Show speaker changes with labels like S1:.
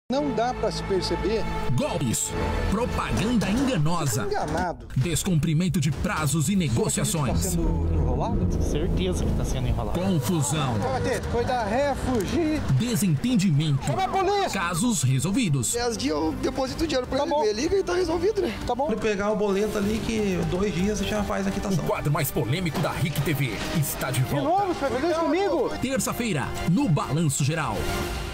S1: Não dá para se perceber.
S2: Golpes, propaganda enganosa,
S1: Enganado.
S2: descumprimento de prazos e negociações.
S1: Está sendo enrolado?
S3: Certeza que está sendo enrolado.
S2: Confusão,
S1: Foi dar ré, fugir.
S2: desentendimento,
S1: Chama a polícia.
S2: casos resolvidos.
S4: 10 dias eu deposito o dinheiro pra ele. Ele liga e tá resolvido, né?
S1: Tá bom.
S5: Ele pegar o boleto ali que 2 dias você já faz a
S2: O
S5: quitação.
S2: quadro mais polêmico da RIC TV está de
S1: De
S2: volta.
S1: novo, você vai fazer isso comigo?
S2: Terça-feira, no Balanço Geral.